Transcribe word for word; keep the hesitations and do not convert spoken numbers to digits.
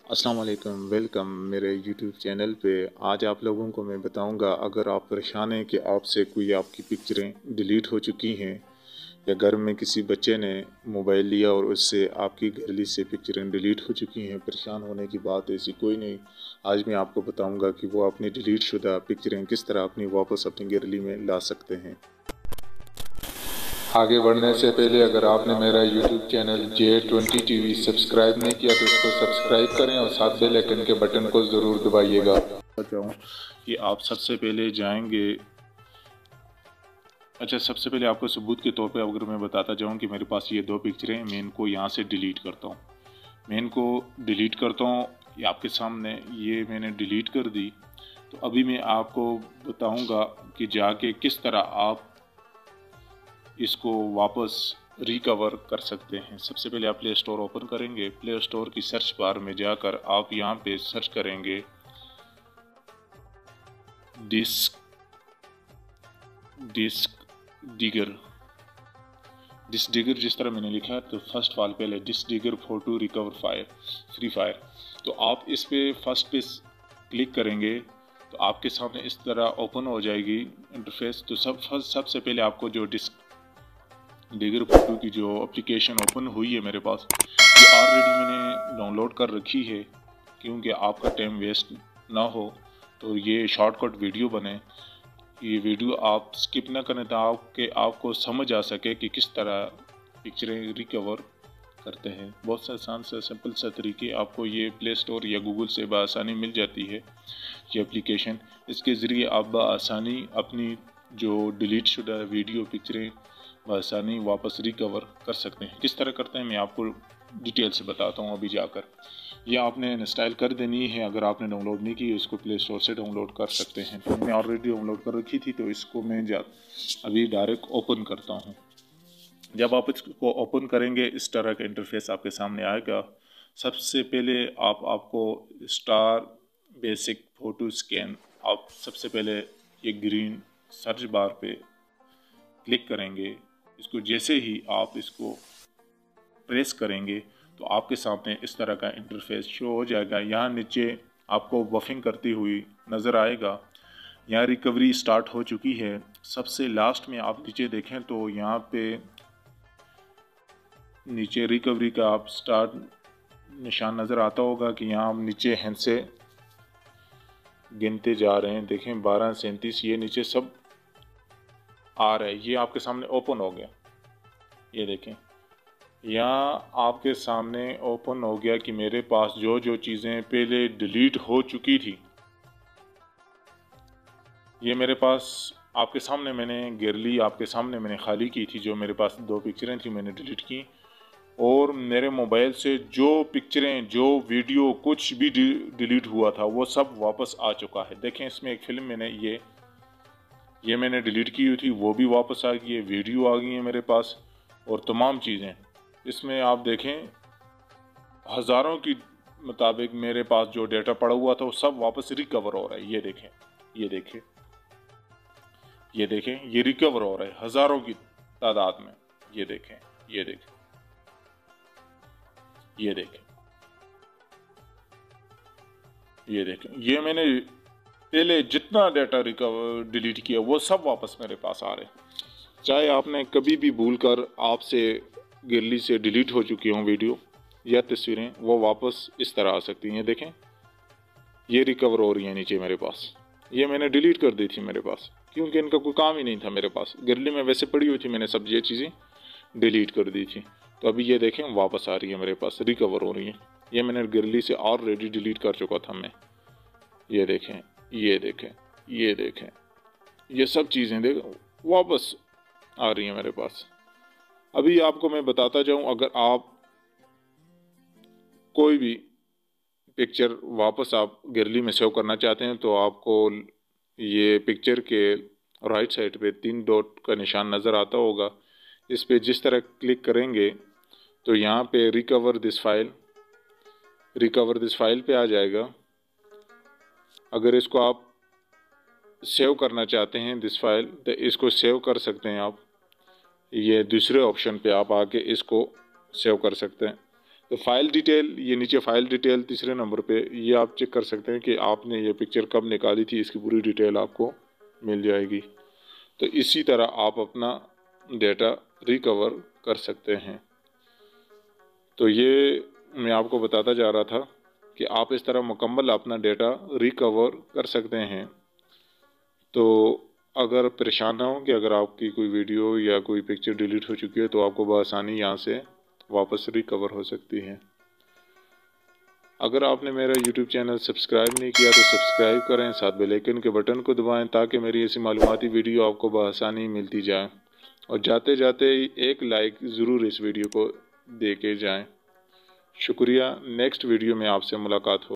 अस्सलाम वालेकुम, वेलकम मेरे यूट्यूब चैनल पे। आज आप लोगों को मैं बताऊंगा, अगर आप परेशान हैं कि आपसे कोई आपकी पिक्चरें डिलीट हो चुकी हैं या घर में किसी बच्चे ने मोबाइल लिया और उससे आपकी गैलरी से पिक्चरें डिलीट हो चुकी हैं, परेशान होने की बात ऐसी कोई नहीं। आज मैं आपको बताऊंगा कि वो अपनी डिलीट शुदा पिक्चरें किस तरह अपनी वापस अपनी गैलरी में ला सकते हैं। आगे बढ़ने से पहले अगर आपने मेरा YouTube channel J twenty TV subscribe नहीं किया तो इसको सब्सक्राइब करें और साथ बेल आइकन के बटन को ज़रूर दबाइएगा। बताऊँ कि आप सबसे पहले जाएंगे। अच्छा, सबसे पहले आपको सबूत के तौर पे अगर मैं बताता जाऊं कि मेरे पास ये दो पिक्चरें हैं, मैं इनको यहाँ से डिलीट करता हूँ। मैं इनको डिलीट करता हूँ, ये आपके सामने ये मैंने डिलीट कर दी। तो अभी मैं आपको बताऊंगा कि जाके किस तरह आप इसको वापस रिकवर कर सकते हैं। सबसे पहले आप प्ले स्टोर ओपन करेंगे। प्ले स्टोर की सर्च बार में जाकर आप यहाँ पे सर्च करेंगे disk disk digger disk digger जिस तरह मैंने लिखा है, तो फर्स्ट वाल पहले disk digger for to recover fire free fire. तो आप इस पे फर्स्ट पे क्लिक करेंगे तो आपके सामने इस तरह ओपन हो जाएगी इंटरफेस। तो सब सबसे पहले आपको जो डिस्क डिगर फोटो की जो एप्लीकेशन ओपन हुई है मेरे पास, ये ऑलरेडी मैंने डाउनलोड कर रखी है, क्योंकि आपका टाइम वेस्ट ना हो तो ये शॉर्टकट वीडियो बने। ये वीडियो आप स्किप ना करें तो आपके आपको समझ आ सके कि किस तरह पिक्चरें रिकवर करते हैं। बहुत से आसान से सिंपल सा तरीके आपको ये प्ले स्टोर या गूगल से बआसानी मिल जाती है ये एप्लीकेशन। इसके ज़रिए आप बआसानी अपनी जो डिलीट शुदा वीडियो पिक्चरें बआसानी वापस रिकवर कर सकते हैं। किस तरह करते हैं मैं आपको डिटेल से बताता हूँ। अभी जाकर ये आपने इंस्टॉल कर देनी है। अगर आपने डाउनलोड नहीं की इसको प्ले स्टोर से डाउनलोड कर सकते हैं। तो मैंने ऑलरेडी डाउनलोड कर रखी थी, तो इसको मैं जा अभी डायरेक्ट ओपन करता हूँ। जब आप इसको ओपन करेंगे इस तरह का इंटरफेस आपके सामने आएगा। सबसे पहले आप आपको स्टार बेसिक फ़ोटो स्कैन, आप सबसे पहले ये ग्रीन सर्च बार पे क्लिक करेंगे। इसको जैसे ही आप इसको प्रेस करेंगे तो आपके सामने इस तरह का इंटरफेस शो हो जाएगा। यहाँ नीचे आपको बफिंग करती हुई नज़र आएगा। यहाँ रिकवरी स्टार्ट हो चुकी है। सबसे लास्ट में आप नीचे देखें तो यहाँ पे नीचे रिकवरी का आप स्टार्ट निशान नज़र आता होगा कि यहाँ हम नीचे हैंड से गिनते जा रहे हैं। देखें बारह सैंतीस ये नीचे सब आ रहा है। ये आपके सामने ओपन हो गया। ये देखें यहाँ आपके सामने ओपन हो गया कि मेरे पास जो जो चीज़ें पहले डिलीट हो चुकी थी, ये मेरे पास आपके सामने मैंने गैलरी आपके सामने मैंने खाली की थी। जो मेरे पास दो पिक्चरें थी मैंने डिलीट की, और मेरे मोबाइल से जो पिक्चरें जो वीडियो कुछ भी डिलीट हुआ था वो सब वापस आ चुका है। देखें इसमें एक फ़िल्म मैंने ये ये मैंने डिलीट की हुई थी, वो भी वापस आ गई है। वीडियो आ गई है मेरे पास और तमाम चीज़ें इसमें आप देखें हज़ारों की मुताबिक मेरे पास जो डेटा पड़ा हुआ था वो सब वापस रिकवर हो रहा है। ये देखें ये देखें ये देखें ये रिकवर हो रहा है हज़ारों की तादाद में। ये देखें ये देखें ये देखें ये देखें ये मैंने पहले जितना डाटा रिकवर डिलीट किया वो सब वापस मेरे पास आ रहे हैं। चाहे आपने कभी भी भूल कर आपसे गैलरी से डिलीट हो चुकी हों वीडियो या तस्वीरें, वो वापस इस तरह आ सकती हैं। देखें ये रिकवर हो रही हैं नीचे मेरे पास। ये मैंने डिलीट कर दी थी मेरे पास, क्योंकि इनका कोई काम ही नहीं था मेरे पास। गैलरी में वैसे पड़ी हुई थी, मैंने सब ये चीज़ें डिलीट कर दी थी। तो अभी ये देखें वापस आ रही है मेरे पास, रिकवर हो रही है। ये मैंने गैलरी से ऑलरेडी डिलीट कर चुका था मैं। ये देखें ये देखें ये देखें ये सब चीज़ें देख वापस आ रही हैं मेरे पास। अभी आपको मैं बताता जाऊं, अगर आप कोई भी पिक्चर वापस आप गैलरी में सेव करना चाहते हैं तो आपको ये पिक्चर के राइट साइड पे तीन डॉट का निशान नज़र आता होगा। इस पे जिस तरह क्लिक करेंगे तो यहाँ पे recover this file recover this file पे आ जाएगा। अगर इसको आप सेव करना चाहते हैं दिस फाइल, तो इसको सेव कर सकते हैं आप। ये दूसरे ऑप्शन पे आप आके इसको सेव कर सकते हैं। तो फाइल डिटेल, ये नीचे फाइल डिटेल तीसरे नंबर पे, ये आप चेक कर सकते हैं कि आपने ये पिक्चर कब निकाली थी, इसकी पूरी डिटेल आपको मिल जाएगी। तो इसी तरह आप अपना डेटा रिकवर कर सकते हैं। तो ये मैं आपको बताता जा रहा था कि आप इस तरह मुकम्मल अपना डेटा रिकवर कर सकते हैं। तो अगर परेशान ना हो कि अगर आपकी कोई वीडियो या कोई पिक्चर डिलीट हो चुकी है तो आपको बआसानी यहाँ से वापस रिकवर हो सकती है। अगर आपने मेरा यूट्यूब चैनल सब्सक्राइब नहीं किया तो सब्सक्राइब करें, साथ बेल आइकन के बटन को दबाएं ताकि मेरी ऐसी मालूमाती वीडियो आपको बआसानी मिलती जाए। और जाते जाते एक लाइक ज़रूर इस वीडियो को दे के जाएँ। शुक्रिया। नेक्स्ट वीडियो में आपसे मुलाकात हो।